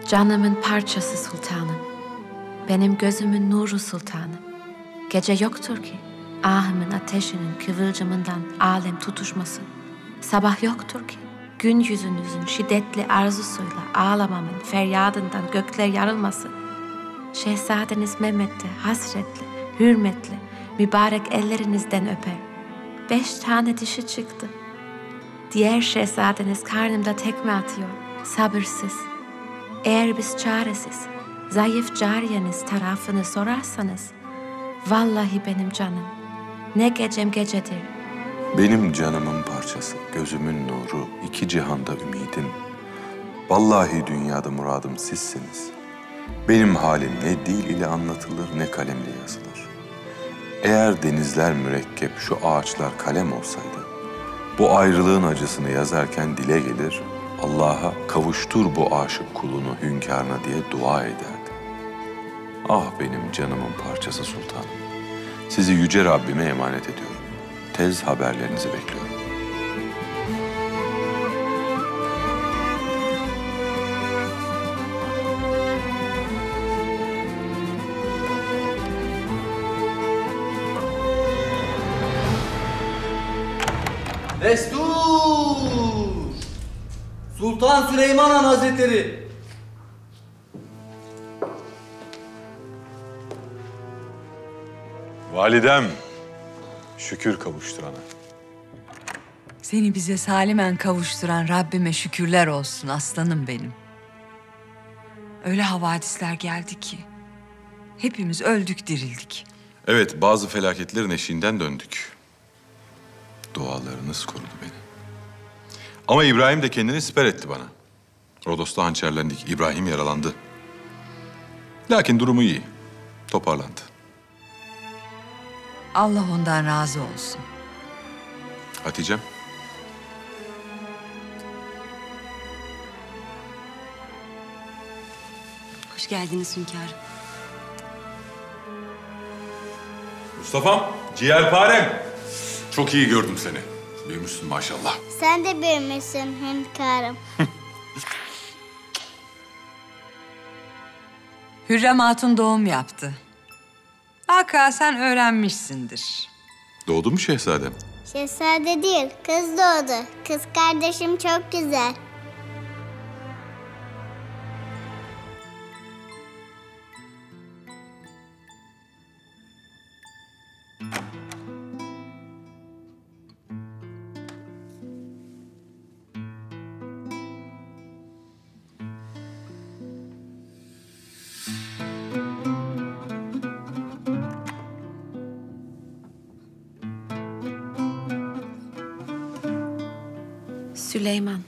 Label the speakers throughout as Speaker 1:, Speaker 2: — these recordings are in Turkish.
Speaker 1: Canımın parçası sultanım, benim gözümün nuru sultanım. Gece yoktur ki ahımın ateşinin kıvılcımından alem tutuşmasın. Sabah yoktur ki gün yüzünüzün şiddetli arzusuyla ağlamamın feryadından gökler yarılmasın. Şehzadeniz Mehmet'te hasretli, hürmetli, mübarek ellerinizden öper. 5 tane dişi çıktı. Diğer şehzadeniz karnımda tekme atıyor, sabırsız. Eğer biz çaresiz, zayıf cariyeniz tarafını sorarsanız, vallahi benim canım, ne gecem gecedir.
Speaker 2: Benim canımın parçası, gözümün nuru, 2 cihanda ümidim. Vallahi dünyada muradım sizsiniz. Benim halim ne dil ile anlatılır ne kalemle yazılır. Eğer denizler mürekkep, şu ağaçlar kalem olsaydı, bu ayrılığın acısını yazarken dile gelir, Allah'a kavuştur bu aşık kulunu hünkârına diye dua ederdi. Ah benim canımın parçası sultanım. Sizi yüce Rabbime emanet ediyorum. Tez haberlerinizi bekliyorum.
Speaker 3: Destur! Sultan Süleyman Han Hazretleri!
Speaker 2: Validem, şükür kavuşturana.
Speaker 4: Seni bize salimen kavuşturan Rabbime şükürler olsun aslanım benim. Öyle havadisler geldi ki hepimiz öldük dirildik.
Speaker 2: Evet, bazı felaketlerin eşiğinden döndük. Dualarınız korudu beni. Ama İbrahim de kendini siper etti bana. Rodos'ta hançerlendik. İbrahim yaralandı. Lakin durumu iyi. Toparlandı.
Speaker 4: Allah ondan razı olsun.
Speaker 2: Hatice'm.
Speaker 5: Hoş geldiniz hünkârım.
Speaker 2: Mustafa'm, ciğerparem. Çok iyi gördüm seni. Büyümüşsün maşallah.
Speaker 6: Sen de büyümüşsün hünkârım.
Speaker 4: Hürrem Hatun doğum yaptı. Vaka sen öğrenmişsindir.
Speaker 2: Doğdu mu şehzadem?
Speaker 6: Şehzade değil, kız doğdu. Kız kardeşim çok güzel.
Speaker 1: Süleyman.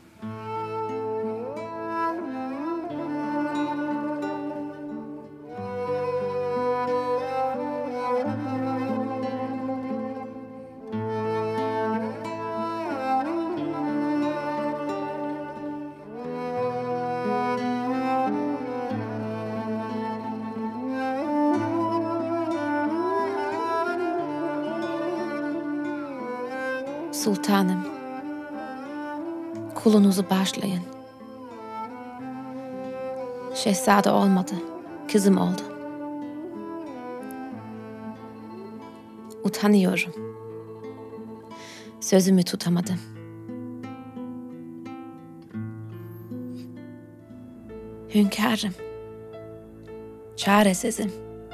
Speaker 1: Sultanım, kulunuzu bağışlayın. Şehzade olmadı, kızım oldu. Utanıyorum. Sözümü tutamadım. Hünkârım, çaresizim.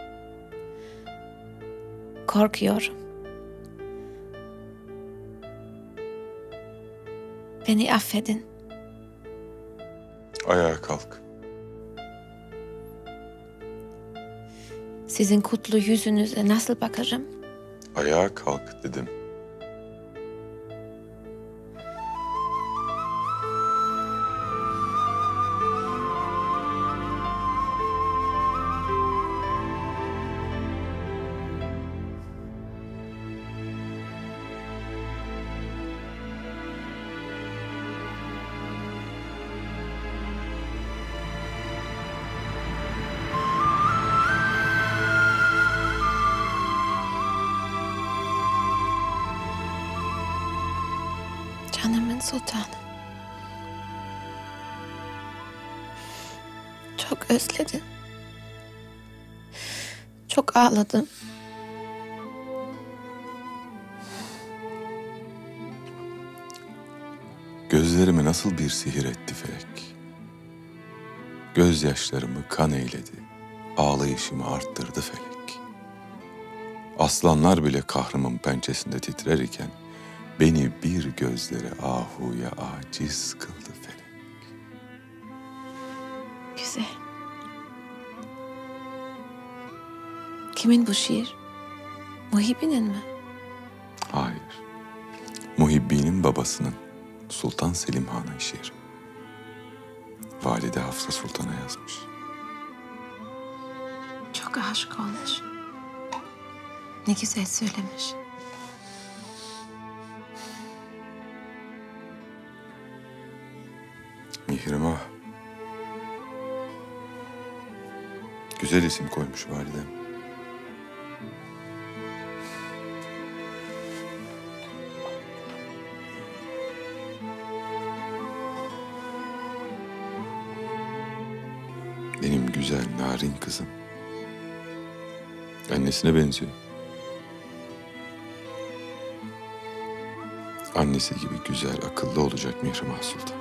Speaker 1: Korkuyorum. Beni affedin.
Speaker 2: Ayağa kalk.
Speaker 1: Sizin kutlu yüzünüze nasıl bakarım?
Speaker 2: Ayağa kalk dedim.
Speaker 1: Canımın sultanı. özledim. Çok ağladım.
Speaker 2: Gözlerime nasıl bir sihir etti felek. Gözyaşlarımı kan eyledi, ağlayışımı arttırdı felek. Aslanlar bile kahrımın pençesinde titrer iken, beni bir gözlere ahuya aciz kıldı felek.
Speaker 1: Güzel. Kimin bu şiir? Muhibbi'nin mi?
Speaker 2: Hayır, Muhibbi'nin babasının, Sultan Selim Han'ın şiiri. Valide Hafsa Sultan'a yazmış.
Speaker 1: Çok aşık olmuş. Ne güzel söylemiş.
Speaker 2: Mihrimah. Güzel isim koymuş validem. Benim güzel, narin kızım. Annesine benziyor. Annesi gibi güzel, akıllı olacak Mihrimah Sultan.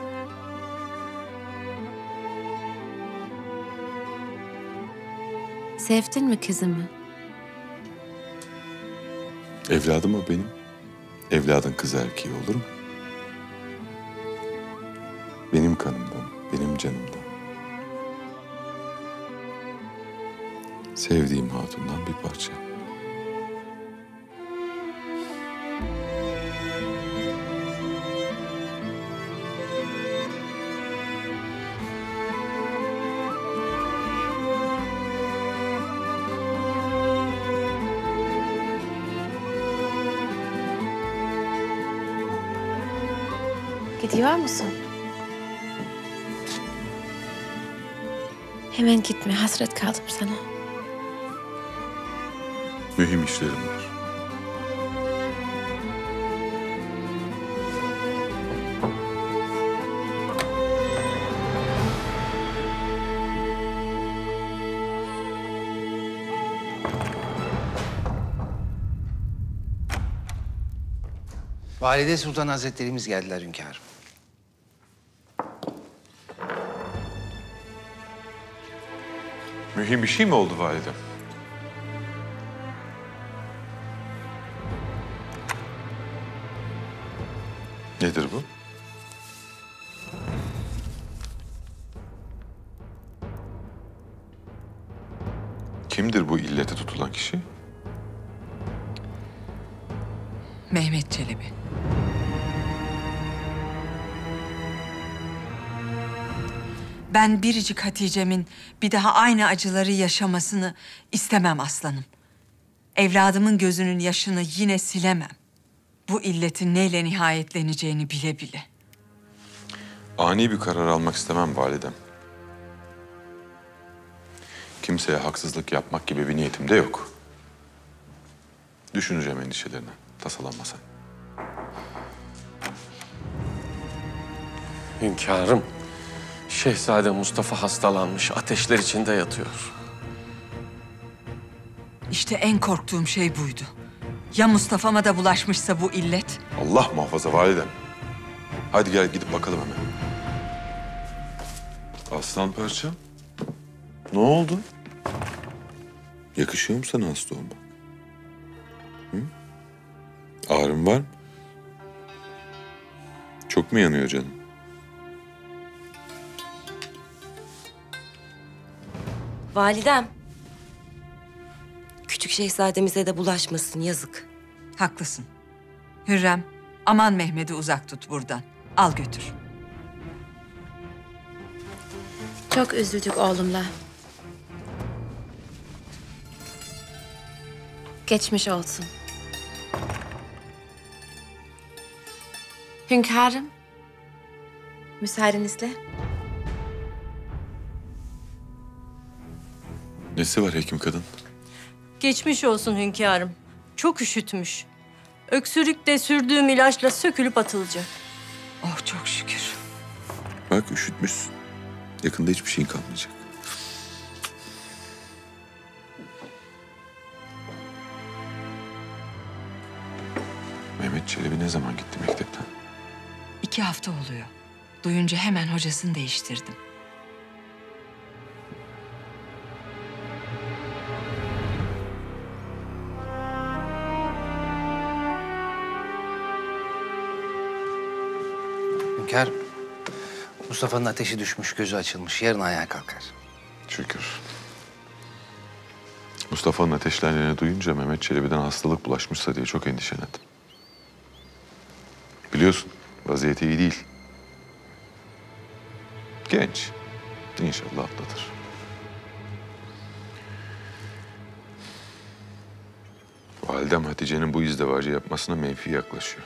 Speaker 1: Sevdin mi kızımı?
Speaker 2: Evladım o benim. Evladın kız erkeği olur mu? Benim kanımdan, benim canımdan. Sevdiğim hatundan bir parça.
Speaker 1: Gidiyor musun? Hemen gitme, hasret kaldım sana.
Speaker 2: Mühim işlerim var.
Speaker 7: Valide Sultan Hazretlerimiz geldiler hünkârım.
Speaker 2: Mühim bir şey mi oldu validem? Nedir bu? Kimdir bu illete tutulan kişi?
Speaker 4: Mehmet Çelebi. Ben biricik Hatice'min bir daha aynı acıları yaşamasını istemem aslanım. Evladımın gözünün yaşını yine silemem. Bu illetin neyle nihayetleneceğini bile bile.
Speaker 2: Ani bir karar almak istemem validem. Kimseye haksızlık yapmak gibi bir niyetim de yok. Düşüneceğim endişelerini. Tasalanma sen.
Speaker 8: Hünkârım, Şehzade Mustafa hastalanmış, ateşler içinde yatıyor.
Speaker 4: İşte en korktuğum şey buydu. Ya Mustafa'ma da bulaşmışsa bu illet?
Speaker 2: Allah muhafaza validem. Hadi gel gidip bakalım hemen. Aslan parçam. Ne oldu? Yakışıyor mu sana hasta olmak? Hı? Ağrın var mı? Çok mu yanıyor canım?
Speaker 5: Validem. Küçük şehzademize de bulaşmasın, yazık.
Speaker 4: Haklısın. Hürrem, aman Mehmet'i uzak tut buradan. Al götür.
Speaker 1: Çok üzüldük oğlumla. Geçmiş olsun. Hünkârım, müsaadenizle.
Speaker 2: Nesi var hekim kadın?
Speaker 9: Geçmiş olsun hünkârım. Çok üşütmüş. Öksürük de sürdüğüm ilaçla sökülüp atılacak.
Speaker 4: Oh çok şükür.
Speaker 2: Bak üşütmüşsün. Yakında hiçbir şeyin kalmayacak. Çelebi ne zaman gitti mektepten?
Speaker 4: 2 hafta oluyor. Duyunca hemen hocasını değiştirdim.
Speaker 7: Hünkârım, Mustafa'nın ateşi düşmüş, gözü açılmış. Yarın ayağa kalkar.
Speaker 2: Şükür. Mustafa'nın ateşlendiğini duyunca Mehmet Çelebi'den hastalık bulaşmışsa diye çok endişelendim. Biliyorsun, vaziyeti iyi değil. Genç. İnşallah atlatır. Validem Hatice'nin bu izdivacı yapmasına menfi yaklaşıyor.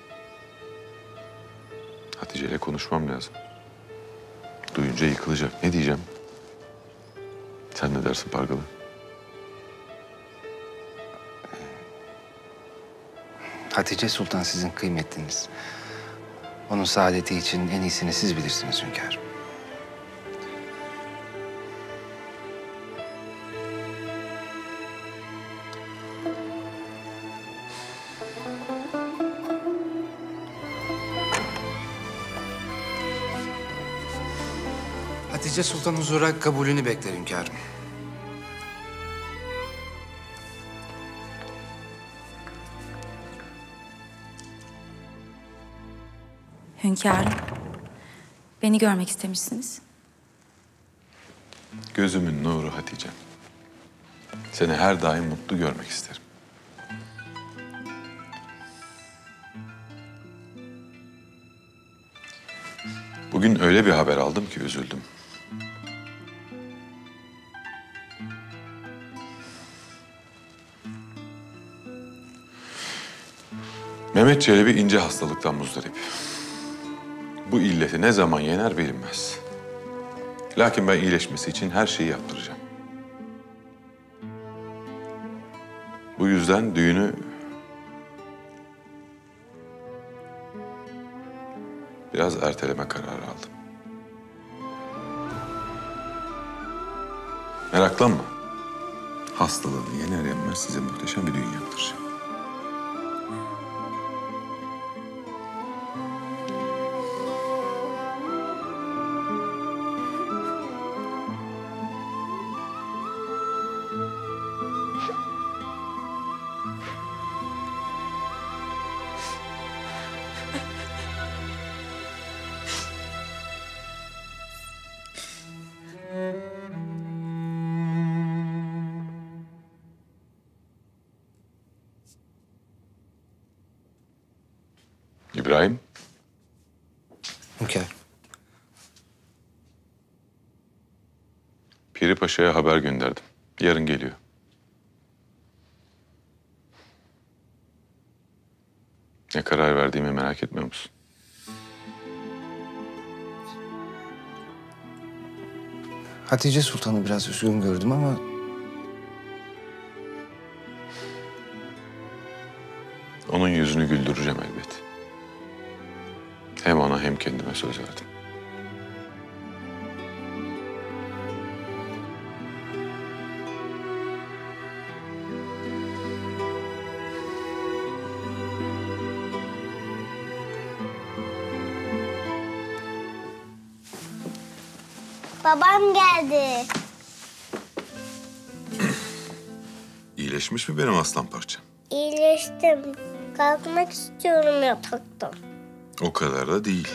Speaker 2: Hatice'yle konuşmam lazım. Duyunca yıkılacak. Ne diyeceğim? Sen ne dersin Pargalı?
Speaker 7: Hatice Sultan sizin kıymetliniz. Onun saadeti için en iyisini siz bilirsiniz hünkârım. Hatice Sultan huzura kabulünü bekler hünkârım.
Speaker 10: Hünkârım, beni görmek istemişsiniz.
Speaker 2: Gözümün nuru Hatice'm. Seni her daim mutlu görmek isterim. Bugün öyle bir haber aldım ki üzüldüm. Mehmet Çelebi ince hastalıktan muzdarip. Bu illeti ne zaman yener bilinmez. Lakin ben iyileşmesi için her şeyi yaptıracağım. Bu yüzden düğünü biraz erteleme kararı aldım. Meraklanma. Hastalığını yener yenmez size muhteşem bir düğün yaptıracağım. İbrahim.
Speaker 7: Hünkârım.
Speaker 2: Piri Paşa'ya haber gönderdim. Yarın geliyor. Ne karar verdiğimi merak etmiyor musun?
Speaker 7: Hatice Sultan'ı biraz üzgün gördüm ama...
Speaker 2: Onun yüzünü güldüreceğim elbet. Hem ona hem kendime söz verdim.
Speaker 6: Babam geldi.
Speaker 2: İyileşmiş mi benim aslan parçam?
Speaker 6: İyileştim. Kalkmak istiyorum yataktan.
Speaker 2: O kadar da değil.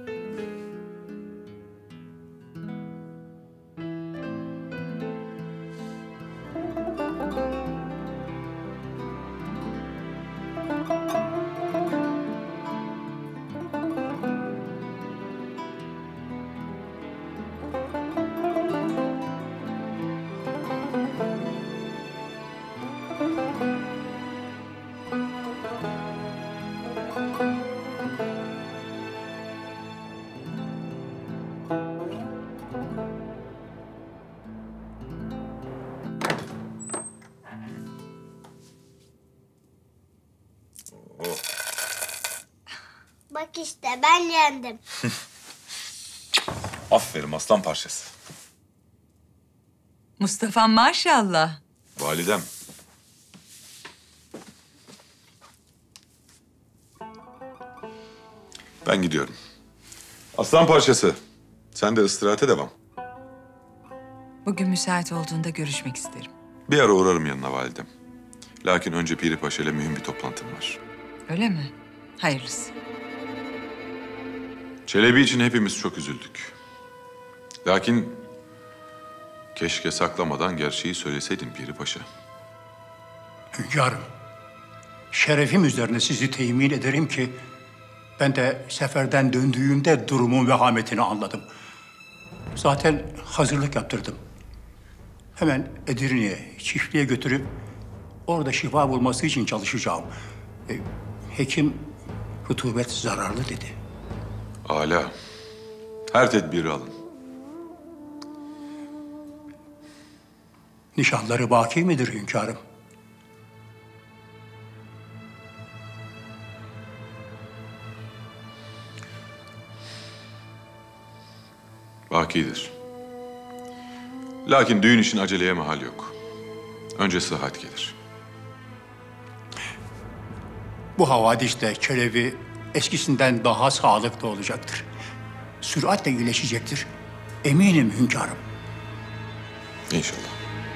Speaker 6: Bak işte ben yendim.
Speaker 2: Aferin aslan parçası.
Speaker 4: Mustafa maşallah.
Speaker 2: Validem. Ben gidiyorum. Aslan parçası. Sen de istirahate devam.
Speaker 4: Bugün müsait olduğunda görüşmek isterim.
Speaker 2: Bir ara uğrarım yanına validem. Lakin önce Piri Paşa ile mühim bir toplantım var.
Speaker 4: Öyle mi? Hayırlısı.
Speaker 2: Çelebi için hepimiz çok üzüldük. Lakin keşke saklamadan gerçeği söyleseydin Piri Paşa.
Speaker 11: Hünkârım, şerefim üzerine sizi temin ederim ki ben de seferden döndüğümde durumun vehametini anladım. Zaten hazırlık yaptırdım. Hemen Edirne'ye, çiftliğe götürüp orada şifa bulması için çalışacağım. Hekim rutubet zararlı dedi.
Speaker 2: Âlâ. Her tedbiri alın.
Speaker 11: Nişanları baki midir hünkârım?
Speaker 2: Bakidir. Lakin düğün için aceleye mahal yok. Önce sıhhat gelir.
Speaker 11: Bu havadiste Çelebi eskisinden daha sağlıklı olacaktır. Süratle iyileşecektir. Eminim hünkârım.
Speaker 2: İnşallah.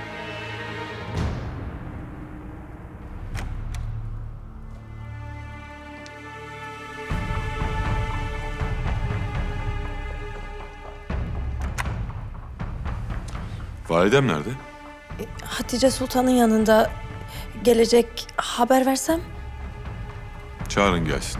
Speaker 2: Validem nerede?
Speaker 12: Hatice Sultan'ın yanında. Gelecek, haber versem?
Speaker 2: Çağırın gelsin.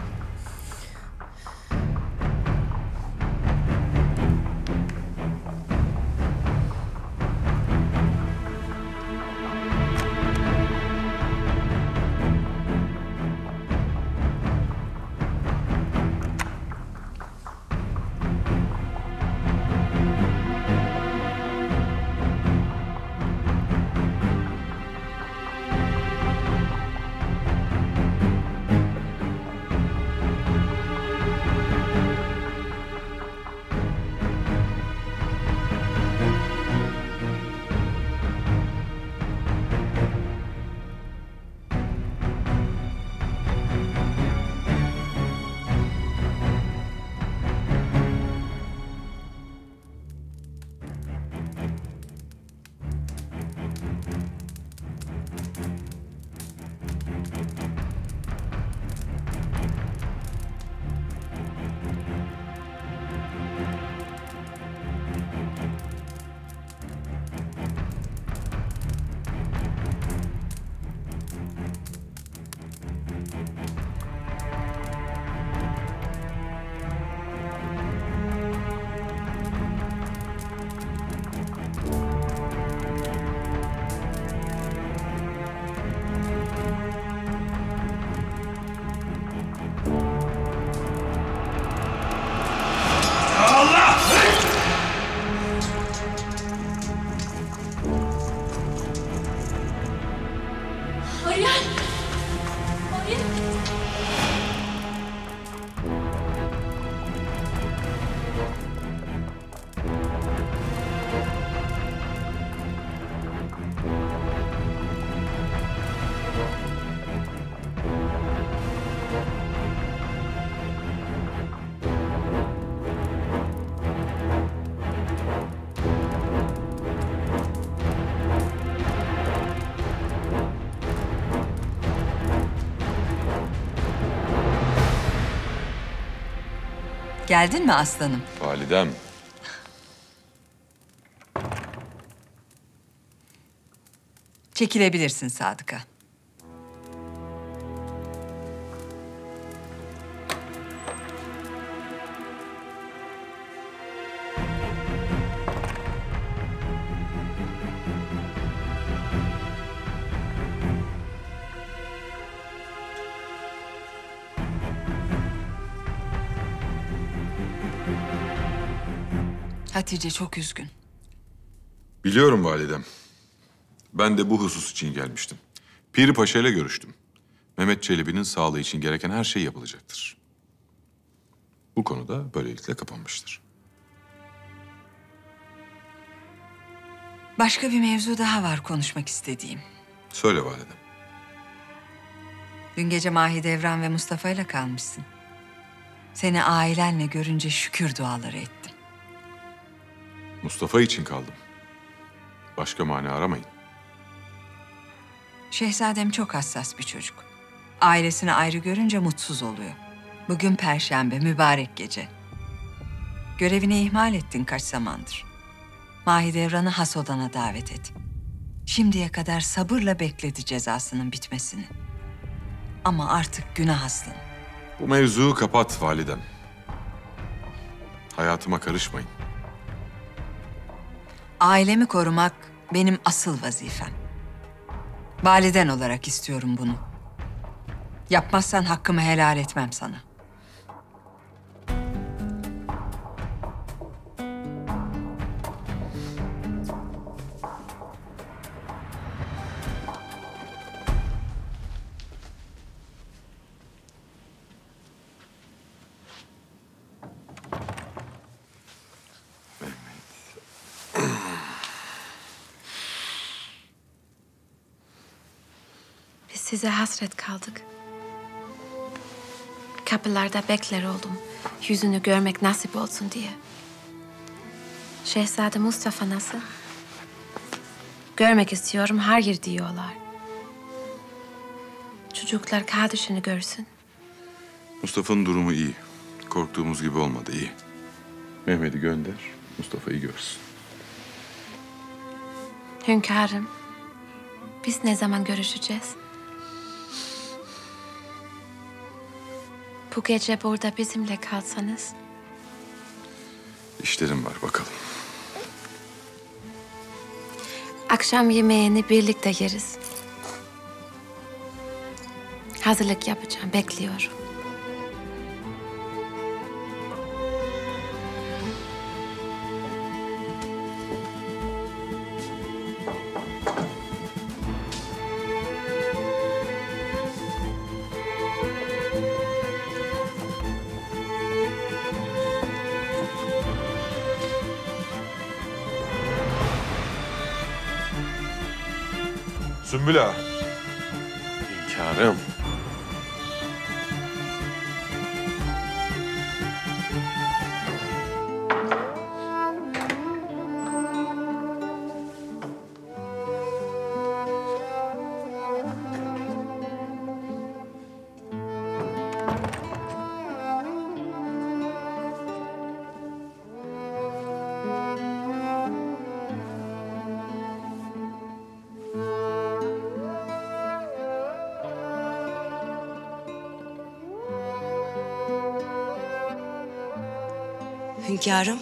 Speaker 4: Geldin mi aslanım?
Speaker 2: Validem.
Speaker 4: Çekilebilirsin Sadık'a. Hatice çok üzgün.
Speaker 2: Biliyorum validem. Ben de bu husus için gelmiştim. Piri Paşa ile görüştüm. Mehmet Çelebi'nin sağlığı için gereken her şey yapılacaktır. Bu konuda böylelikle kapanmıştır.
Speaker 4: Başka bir mevzu daha var konuşmak istediğim.
Speaker 2: Söyle validem.
Speaker 4: Dün gece Mahidevran ve Mustafa ile kalmışsın. Seni ailenle görünce şükür duaları ettim.
Speaker 2: Mustafa için kaldım. Başka mani aramayın.
Speaker 4: Şehzadem çok hassas bir çocuk. Ailesini ayrı görünce mutsuz oluyor. Bugün Perşembe, mübarek gece. Görevini ihmal ettin kaç zamandır. Mahidevran'ı has odana davet et. Şimdiye kadar sabırla bekledi cezasının bitmesini. Ama artık günah aslanım.
Speaker 2: Bu mevzuyu kapat validem. Hayatıma karışmayın.
Speaker 4: Ailemi korumak benim asıl vazifem. Validen olarak istiyorum bunu. Yapmazsan hakkımı helal etmem sana.
Speaker 1: Biz size hasret kaldık. Kapılarda bekler oldum. Yüzünü görmek nasip olsun diye. Şehzade Mustafa nasıl? Görmek istiyorum, hayır diyorlar. Çocuklar kardeşini görsün.
Speaker 2: Mustafa'nın durumu iyi. Korktuğumuz gibi olmadı, iyi. Mehmet'i gönder, Mustafa'yı görsün.
Speaker 1: Hünkârım, biz ne zaman görüşeceğiz? Bu gece burada bizimle kalsanız.
Speaker 2: İşlerim var, bakalım.
Speaker 1: Akşam yemeğini birlikte yeriz. Hazırlık yapacağım, bekliyorum.
Speaker 2: Sümbül Ağa.
Speaker 8: Hünkârım.
Speaker 5: Hünkârım.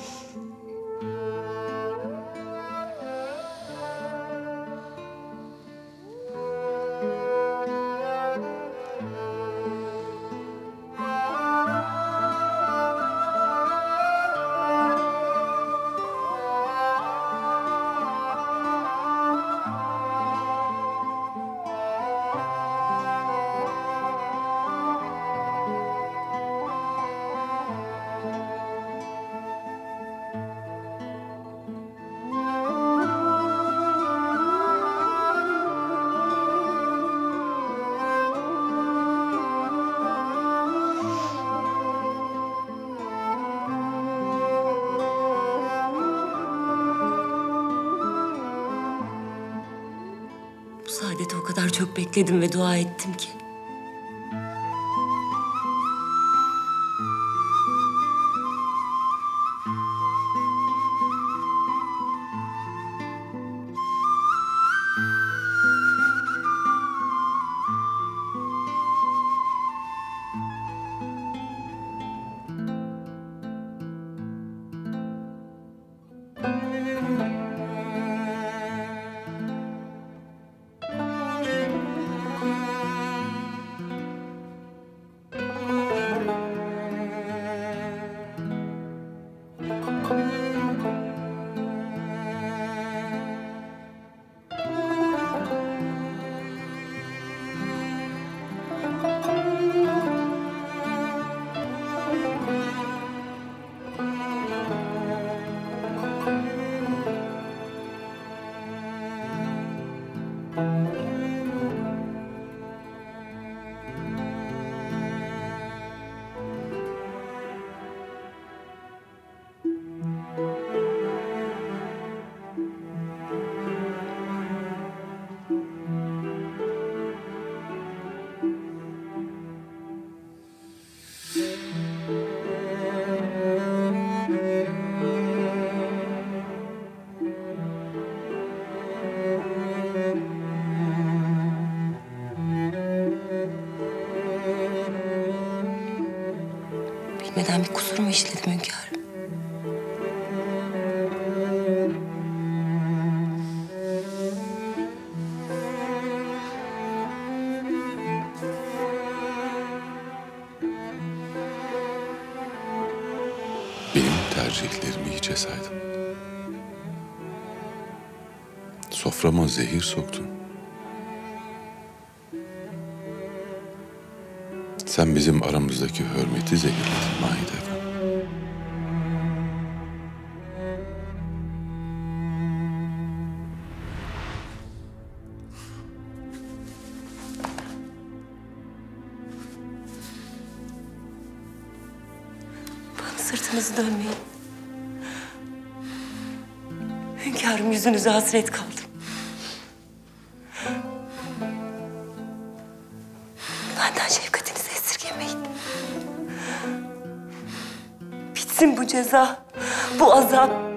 Speaker 5: Bu saadeti o kadar çok bekledim ve dua ettim ki. etmeden bir kusur mu işledim hünkârım?
Speaker 2: Benim tercihlerimi hiçe saydın. Soframa zehir soktun. Sen bizim aramızdaki hürmeti zehirledin Mahidevran.
Speaker 5: Bana sırtınızı dönmeyin. Hünkârım, yüzünüze hasret kaldım. Benden şefkatinizi esirgemeyin. Bitsin bu ceza, bu azap.